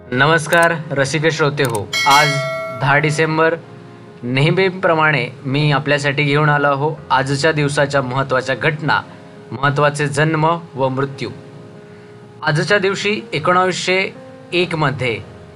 नमस्कार रसिक श्रोते हो, आज 10 डिसेंबर नेहमीप्रमाणे मी आपल्यासाठी घेऊन आलो हो आजच्या दिवसाच्या महत्त्वाच्या घटना, महत्त्वाचे जन्म व मृत्यू। आजच्या दिवशी 1901 मध्ये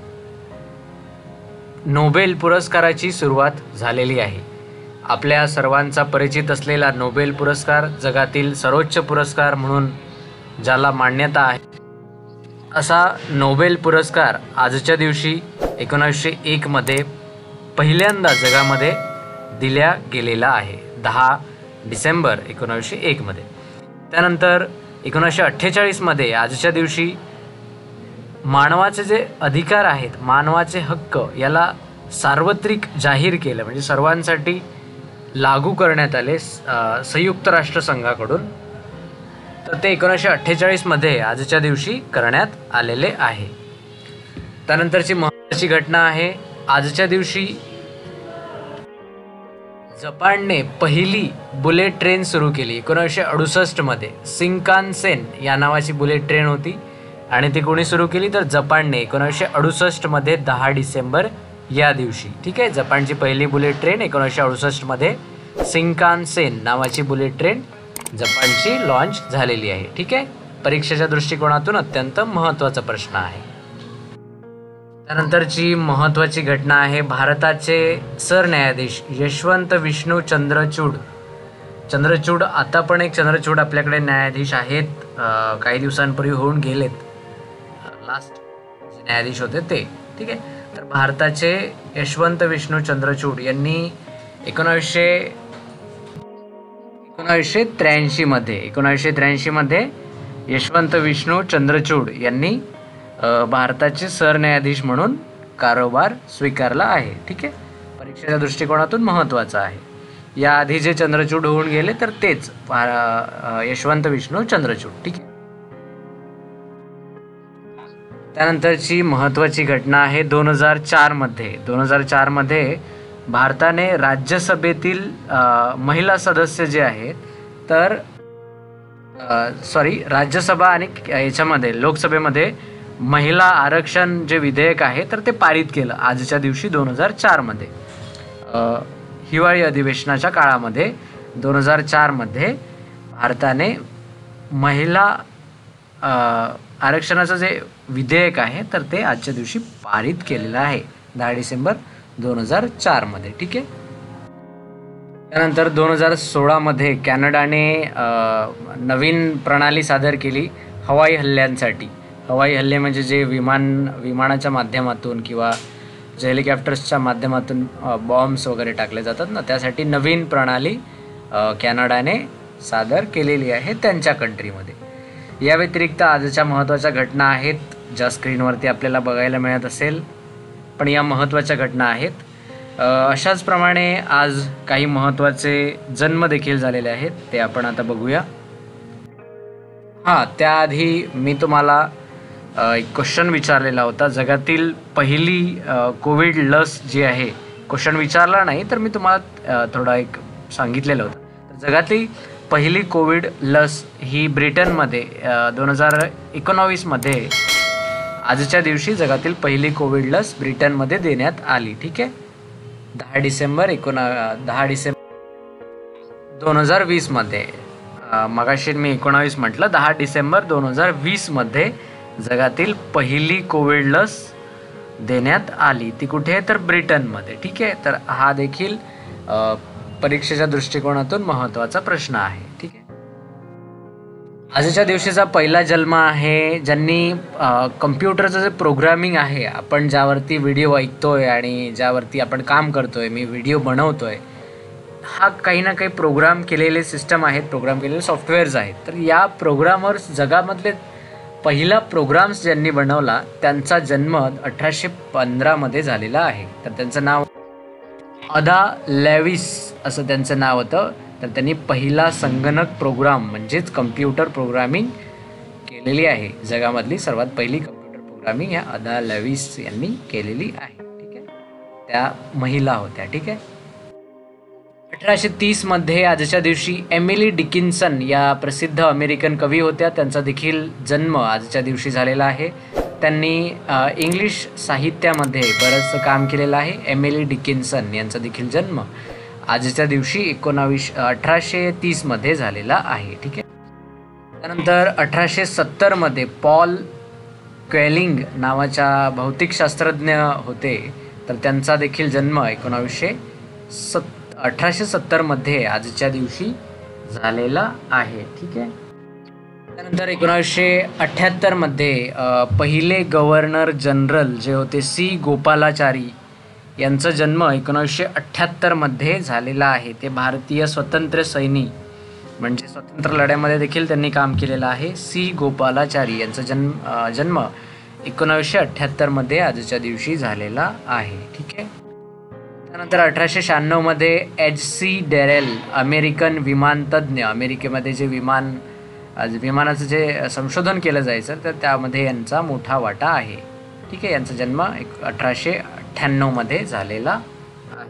नोबेल पुरस्काराची सुरुवात झालेली आहे। आपल्या सर्वांचा परिचित असलेला नोबेल पुरस्कार जगातील सर्वोच्च पुरस्कार म्हणून ज्याला मान्यता आहे, असा नोबेल पुरस्कार आजच्या दिवशी 1901 मध्ये पहिल्यांदा जगामध्ये दिला गेलेला आहे, 10 डिसेंबर 1901 मध्ये। त्यानंतर 1948 मध्ये आजच्या दिवशी मानवाचे जे अधिकार आहेत, मानवाचे हक्क याला सार्वत्रिक जाहीर केलं, म्हणजे सर्वांसाठी लागू करण्यात आले संयुक्त राष्ट्र संघाकडून। तर ते 1948 मध्ये आजच्या दिवशी करण्यात आलेले आहे। त्यानंतरची महत्त्वाची घटना आहे, आजच्या दिवशी जपानने पहिली बुलेट ट्रेन सुरू केली। 1968 मध्ये शिंकानसेन या नावाची बुलेट ट्रेन होती आणि ती कोणी सुरू केली तर जपानने 1968 मध्ये 10 डिसेंबर या दिवशी। ठीक आहे, जपानची पहिली बुलेट ट्रेन 1968 मध्ये शिंकानसेन नावाची बुलेट ट्रेन जपानची लॉन्च झालेली आहे। ठीक आहे, परीक्षेच्या दृष्टिकोनातून अत्यंत महत्त्वाचा प्रश्न आहे। त्यानंतरची महत्त्वाची घटना आहे, भारताचे सरन्यायाधीश यशवंत विष्णू चंद्रचूड आता पण एक चंद्रचूड आपल्याकडे न्यायाधीश आहेत, काही दिवसांपूर्वी होऊन गेलेत, लास्ट जे न्यायाधीश होते ते। ठीक आहे, तर भारताचे यशवंत विष्णू चंद्रचूड यांनी 1983 मध्ये यशवंत विष्णू चंद्रचूड यांनी भारताचे सरन्यायाधीश म्हणून कारभार स्वीकारला आहे। ठीक आहे, परीक्षेच्या दृष्टिकोनातून महत्त्वाचं आहे। याआधी जे चंद्रचूड होऊन गेले तर तेच यशवंत विष्णू चंद्रचूड। ठीक आहे, त्यानंतरची महत्त्वाची घटना आहे 2004 मध्ये भारताने राज्यसभेतील महिला सदस्य जे आहेत तर राज्यसभा आणि याच्यामध्ये लोकसभेमध्ये महिला आरक्षण जे विधेयक आहे तर ते पारित केलं आजच्या दिवशी 2004 मध्ये। हिवाळी अधिवेशनाच्या काळामध्ये 2004 मध्ये भारताने महिला आरक्षणाचं जे विधेयक आहे तर ते आजच्या दिवशी पारित केलेलं आहे 10 डिसेंबर 2004 मध्ये। ठीक आहे, त्यानंतर 2016 मध्ये कॅनडाने नवीन प्रणाली सादर केली हवाई हल्ल्यांसाठी। हवाई हल्ले म्हणजे जे विमानाच्या माध्यमातून किंवा जे हेलिकॉप्टर्सच्या माध्यमातून बॉम्ब्स वगैरे टाकले जातात ना, त्यासाठी नवीन प्रणाली कॅनडाने सादर केलेली आहे त्यांच्या कंट्रीमध्ये। या व्यतिरिक्त आजच्या महत्त्वाच्या घटना आहेत, ज्या स्क्रीनवरती आपल्याला बघायला मिळत असेल, पण या महत्त्वाच्या घटना आहेत। अशाच प्रमाणे आज काही महत्त्वाचे जन्म देखील झालेले आहेत, ते आपण आता बघूया। त्याआधी मी तुम्हाला एक क्वेश्चन विचारलेला होता, जगातील पहिली कोविड लस जी आहे, क्वेश्चन विचारला नाही तर मी तुम्हाला थोडा एक सांगितलेलं होतं। तर जगातली पहिली कोविड लस ही ब्रिटनमध्ये 2019 मध्ये आजच्या दिवशी जगातील पहिली कोविड लस ब्रिटनमध्ये देण्यात आली। ठीक आहे, 10 डिसेंबर 2020 मध्ये, मगाशी मी 19 म्हटलं, 10 डिसेंबर 2020 मध्ये जगातील पहिली कोविड लस देण्यात आली। ती कुठे आहे तर ब्रिटनमध्ये। ठीक आहे, तर हा देखील परीक्षेच्या दृष्टिकोनातून महत्त्वाचा प्रश्न आहे। ठीक आहे, आजच्या दिवशीचा पहिला जन्म आहे ज्यांनी कम्प्युटरचं जे प्रोग्रामिंग आहे, आपण ज्यावरती व्हिडिओ ऐकतोय आणि ज्यावरती आपण काम करतोय, मी व्हिडिओ बनवतोय, हा काही ना काही प्रोग्राम केलेले सिस्टम आहेत, प्रोग्राम केलेले सॉफ्टवेअर्स आहेत। तर या प्रोग्रामर्स, जगामधले पहिला प्रोग्राम्स ज्यांनी बनवला त्यांचा जन्म 1815 मध्ये झालेला आहे। तर त्यांचं नाव अदा लेविस असं त्यांचं नाव होतं। तर त्यांनी पहिला संगणक प्रोग्राम म्हणजेच कम्प्युटर प्रोग्रामिंग केलेली आहे। जगामधली सर्वात पहिली कम्प्युटर प्रोग्रामिंग या अदा लेविस यांनी केलेली आहे। ठीक आहे, त्या महिला होत्या। ठीक आहे, 1830 मध्ये आजच्या दिवशी एमिली डिकिन्सन या प्रसिद्ध अमेरिकन कवी होत्या, त्यांचा देखील जन्म आजच्या दिवशी झालेला आहे। त्यांनी इंग्लिश साहित्यामध्ये बरंचसं काम केलेलं आहे. एमिली डिकिन्सन यांचा देखील जन्म आजच्या दिवशी 1830मध्ये झालेला आहे. ठीक आहे. त्यानंतर 1870मध्ये पॉल क्वेलिंग नावाच्या भौतिकशास्त्रज्ञ होते, तर त्यांचा देखील जन्म 1870मध्ये आजच्या दिवशी झालेला आहे. ठीक आहे. त्यानंतर 1978मध्ये पहिले गव्हर्नर जनरल जे होते सी गोपालाचारी यांचा जन्म 1978मध्ये झालेला आहे. ते भारतीय स्वतंत्र सैनिक म्हणजे स्वतंत्र लढ्यामध्ये देखील त्यांनी काम केलेलं आहे. सी गोपालाचारी यांचा जन्म 1978मध्ये आजच्या दिवशी झालेला आहे. ठीक आहे. त्यानंतर 1896मध्ये H.C. डेरेल अमेरिकन विमानतज्ञ, अमेरिकेमध्ये जे विमानाचं जे संशोधन केलं जायचं तर त्यामध्ये यांचा मोठा वाटा आहे. ठीक आहे. यांचा जन्म 1898मध्ये झालेला आहे.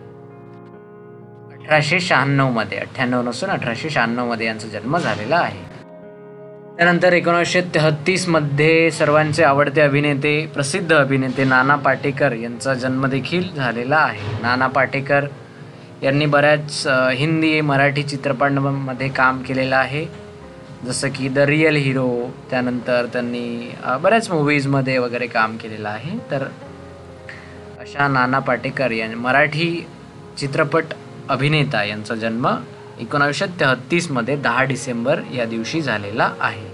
1896मध्ये, 98 नसून 1896मध्ये यांचा जन्म झालेला आहे. त्यानंतर 1933मध्ये सर्वांचे आवडते अभिनेते, प्रसिद्ध अभिनेते नाना पाटेकर यांचा जन्म देखील झालेला आहे. नाना पाटेकर यांनी बऱ्याच हिंदी मराठी चित्रपटांमध्ये काम केलेलं आहे, जसं की द रिअल हिरो. त्यानंतर त्यांनी बऱ्याच मूवीजमध्ये वगैरे काम केलेलं आहे. तर अशा नाना पाटेकर यांनी मराठी चित्रपट अभिनेता यांचा जन्म 1933मध्ये 10 डिसेंबर या दिवशी झालेला आहे.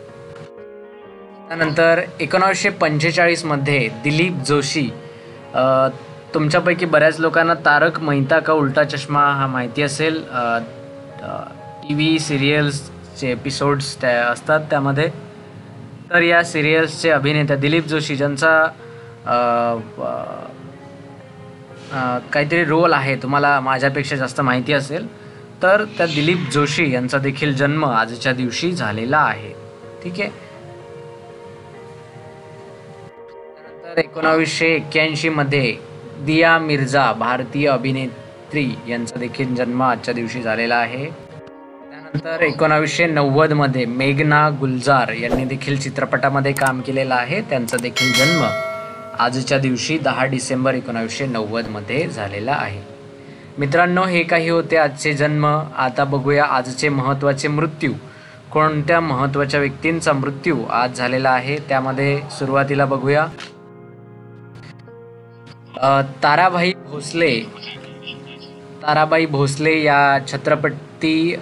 त्यानंतर 1945मध्ये दिलीप जोशी, तुमच्यापैकी बऱ्याच लोकांना तारक मेहता का उल्टा चष्मा हा माहिती असेल. TV सिरियल्सचे एपिसोड्स त्या असतात त्यामध्ये. तर या सिरियल्सचे अभिनेता दिलीप जोशी ज्यांचा काहीतरी रोल आहे, तुम्हाला माझ्यापेक्षा जास्त माहिती असेल, तर त्या दिलीप जोशी यांचा देखील जन्म आजच्या दिवशी झालेला आहे. ठीक आहे. त्यानंतर 1981मध्ये दिया मिर्झा भारतीय अभिनेत्री यांचा देखील जन्म आजच्या दिवशी झालेला आहे. त्यानंतर 1990मध्ये मेघना गुलजार यांनी देखील चित्रपटामध्ये काम केलेलं आहे. त्यांचा देखील जन्म आजच्या दिवशी 10 डिसेंबर 1990मध्ये झालेला आहे. मित्रांनो, हे काही होते आजचे जन्म. आता बघूया आजचे महत्त्वाचे मृत्यू. कोणत्या महत्त्वाच्या व्यक्तींचा मृत्यू आज झालेला आहे त्यामध्ये सुरुवातीला बघूया. ताराबाई भोसले या छत्रपती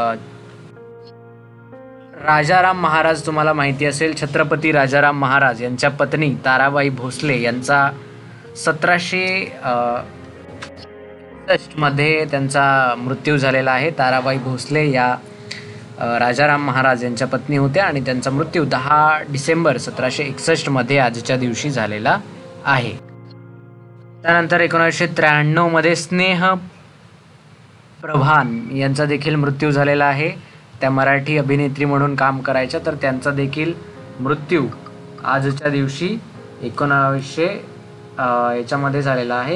राजाराम महाराज, तुम्हाला माहिती असेल छत्रपती राजाराम महाराज यांच्या पत्नी ताराबाई भोसले यांचा 1761मध्ये त्यांचा मृत्यू झालेला आहे. ताराबाई भोसले या राजाराम महाराज यांच्या पत्नी होत्या आणि त्यांचा मृत्यू 10 डिसेंबर 1761मध्ये आजच्या दिवशी झालेला आहे. त्यानंतर 1993मध्ये स्नेह प्रभान यांचा देखील मृत्यू झालेला आहे. त्या मराठी अभिनेत्री म्हणून काम करायच्या, तर त्यांचा देखील मृत्यू आजच्या दिवशी 1900 झालेला आहे,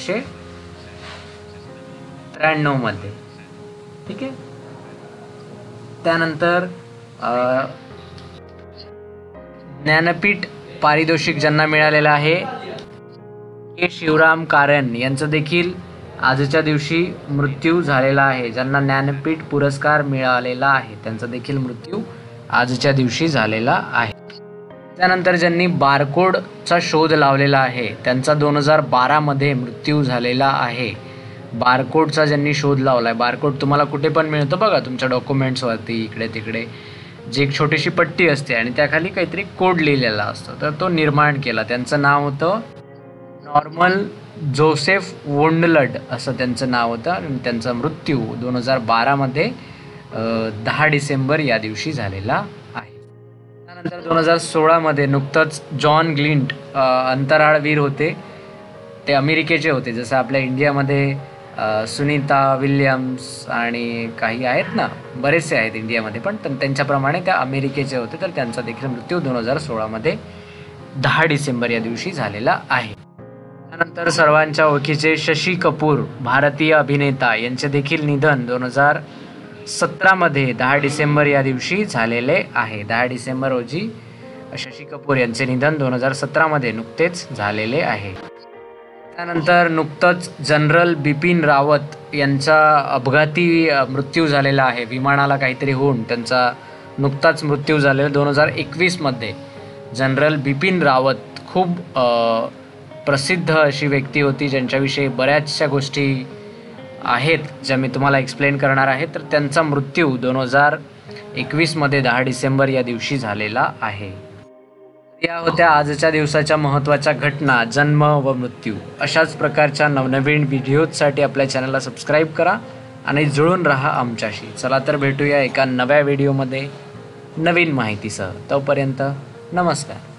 1993मध्ये. ठीक आहे. त्यानंतर ज्ञानपीठ पारितोषिक ज्यांना मिळालेलं आहे, के शिवराम कारन यांचं देखील आजच्या दिवशी मृत्यू झालेला आहे. ज्यांना ज्ञानपीठ पुरस्कार मिळालेला आहे त्यांचा देखील मृत्यू आजच्या दिवशी झालेला आहे. त्यानंतर ज्यांनी बारकोडचा शोध लावलेला आहे त्यांचा 2012मध्ये मृत्यू झालेला आहे. बारकोडचा ज्यांनी शोध लावला आहे, बारकोड तुम्हाला कुठे पण मिळतो बघा तुमच्या डॉक्युमेंट्सवरती, इकडे तिकडे, जी एक छोटीशी पट्टी असते आणि त्याखाली काहीतरी कोड लिहिलेला असतो, तर तो निर्माण केला. त्यांचं नाव होतं नॉर्मन जोसेफ वोंडलड असं त्यांचं नाव होतं आणि त्यांचा मृत्यू 2012मध्ये 10 डिसेंबर या दिवशी झालेला आहे. त्यानंतर 2016मध्ये नुकतंच जॉन ग्लिंट अंतराळवीर होते, ते अमेरिकेचे होते. जसं आपल्या इंडियामध्ये सुनीता विल्यम्स आणि काही आहेत ना, बरेचसे आहेत इंडियामध्ये, पण त्यांच्याप्रमाणे त्या अमेरिकेचे होते. तर त्यांचा देखील मृत्यू 2016मध्ये 10 डिसेंबर या दिवशी झालेला आहे. त्यानंतर सर्वांच्या ओळखीचे शशी कपूर भारतीय अभिनेता यांचे देखील निधन 2017मध्ये 10 डिसेंबर या दिवशी झालेले आहे. 10 डिसेंबर रोजी शशी कपूर यांचे निधन 2017मध्ये नुकतेच झालेले आहे. त्यानंतर नुकतंच जनरल बिपिन रावत यांचा अपघाती मृत्यू झालेला आहे. विमानाला काहीतरी होऊन त्यांचा नुकताच मृत्यू झालेला 2021मध्ये. जनरल बिपिन रावत खूप प्रसिद्ध अशी व्यक्ती होती, ज्यांच्याविषयी बऱ्याचशा गोष्टी आहेत ज्या मी तुम्हाला एक्सप्लेन करणार आहे. तर त्यांचा मृत्यू 2021मध्ये 10 डिसेंबर या दिवशी झालेला आहे. या होत्या आजच्या दिवसाच्या महत्त्वाच्या घटना, जन्म व मृत्यू. अशाच प्रकारच्या नवनवीन व्हिडिओजसाठी आपल्या चॅनलला सबस्क्राईब करा आणि जुळून राहा आमच्याशी. चला तर भेटूया एका नव्या व्हिडिओमध्ये नवीन माहितीसह. तोपर्यंत नमस्कार.